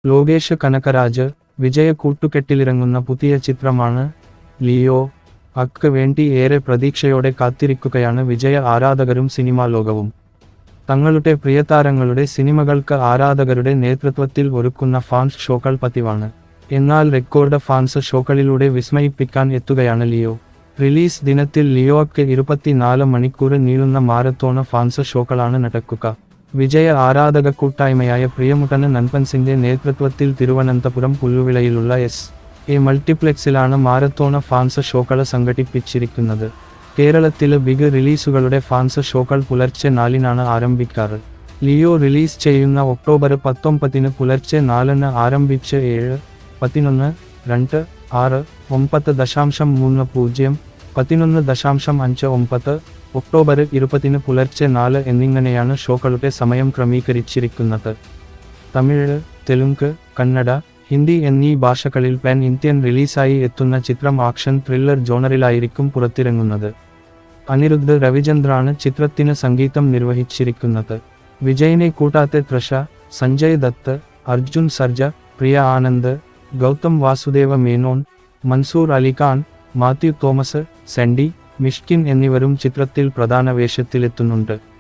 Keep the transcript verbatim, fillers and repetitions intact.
ലോകേഷ് കനകരാജ്, വിജയ കൂട്ടുകെട്ടിലിറങ്ങുന്ന പുതിയ ചിത്രമാണ് ലിയോ. അക്ക് വേണ്ടി ഏറെ പ്രതീക്ഷയോടെ കാത്തിരിക്കുകയാണ് വിജയ ആരാധകരും സിനിമാ ലോകവും. തങ്ങളുടെ പ്രിയതാരങ്ങളുടെ സിനിമകൾക്ക് ആരാധകരുടെ നേതൃത്വത്തിൽ ഒരുക്കുന്ന ഫാൻസ് ഷോകൾ പതിവാണ്. എന്നാൽ റെക്കോർഡ് ഫാൻസ് ഷോകളിലൂടെ വിസ്മയിപ്പിക്കാൻ എത്തുകയാണ് ലിയോ. റിലീസ് ദിനത്തിൽ ലിയോയ്ക്ക് ഇരുപത്തിനാല് മണിക്കൂർ നീളുന്ന മാരത്തോണ ഫാൻസ് ഷോകളാണ് നടക്കുക. വിജയ ആരാധക കൂട്ടായ്മയായ പ്രിയമുട്ടന് നൻപൻസിന്റെ നേതൃത്വത്തിൽ തിരുവനന്തപുരം പുല്ലുവിളയിലുള്ള എസ് എ മൾട്ടിപ്ലെക്സിലാണ് മാരത്തോണ ഫാൻസ് ഷോകൾ സംഘടിപ്പിച്ചിരിക്കുന്നത്. കേരളത്തില് ബിഗ് റിലീസുകളുടെ ഫാൻസ് ഷോകൾ പുലർച്ചെ നാലിനാണ് ആരംഭിക്കാറ്. ലിയോ റിലീസ് ചെയ്യുന്ന ഒക്ടോബർ പത്തൊമ്പതിന് പുലർച്ചെ നാലിന് ആരംഭിച്ച് ഏഴ്, പതിനൊന്ന്, രണ്ട്, ആറ്, ഒമ്പത് ദശാംശം മൂന്ന് പൂജ്യം, പതിനൊന്ന് ദശാംശം അഞ്ച് ഒമ്പത്, ഒക്ടോബർ ഇരുപതിന് പുലർച്ചെ നാല് എന്നിങ്ങനെയാണ് ഷോകളുടെ സമയം ക്രമീകരിച്ചിരിക്കുന്നത്. തമിഴ്, തെലുങ്ക്, കന്നഡ, ഹിന്ദി എന്നീ ഭാഷകളിൽ പാൻ ഇന്ത്യൻ റിലീസായി എത്തുന്ന ചിത്രം ആക്ഷൻ ത്രില്ലർ ജോണറിലായിരിക്കും പുറത്തിറങ്ങുന്നത്. അനിരുദ്ധ് രവിചന്ദ്രാണ് ചിത്രത്തിന് സംഗീതം നിർവഹിച്ചിരിക്കുന്നത്. വിജയിനെ കൂടാതെ തൃഷ, സഞ്ജയ് ദത്ത്, അർജുൻ സർജ, പ്രിയ ആനന്ദ്, ഗൗതം വാസുദേവ മേനോൻ, മൻസൂർ അലിഖാൻ, മാത്യു തോമസ്, സെൻഡി, മിഷ്കിൻ എന്നിവരും ചിത്രത്തിൽ പ്രധാന വേഷത്തിലെത്തുന്നുണ്ട്.